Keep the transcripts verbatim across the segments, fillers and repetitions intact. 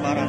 parah.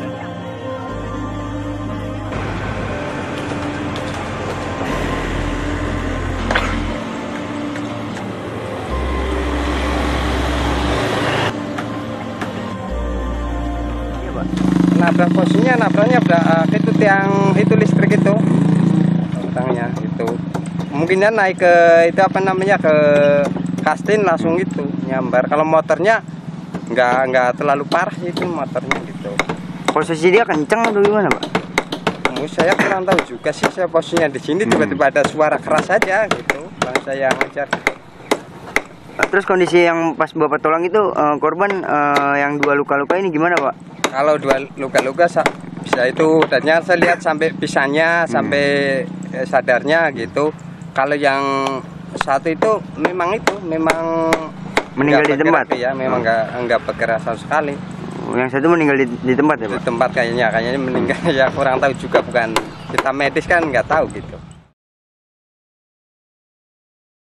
Nabrak posisinya, nabraknya nabrak itu tiang itu listrik itu, tangnya itu. Mungkinnya naik ke itu apa namanya ke kastin langsung itu nyambar. Kalau motornya nggak nggak terlalu parah itu motornya gitu. Posisi dia kenceng atau gimana, Pak? Oh, saya kurang tahu juga sih, saya posisinya di sini tiba-tiba ada suara keras aja gitu. Bang saya ngajar. Terus kondisi yang pas Bapak tolong itu uh, korban uh, yang dua luka-luka ini gimana, Pak? Kalau dua luka-luka bisa itu, dan saya lihat sampai pisahnya, hmm. sampai eh, sadarnya gitu. Kalau yang satu itu memang itu memang meninggal di tempat ya, memang nggak oh. nggak bergerak sama sekali. Oh, yang satu meninggal di, di tempat ya, Pak? Di tempat kayaknya, kayaknya meninggal ya kurang tahu juga, bukan kita medis kan nggak tahu gitu.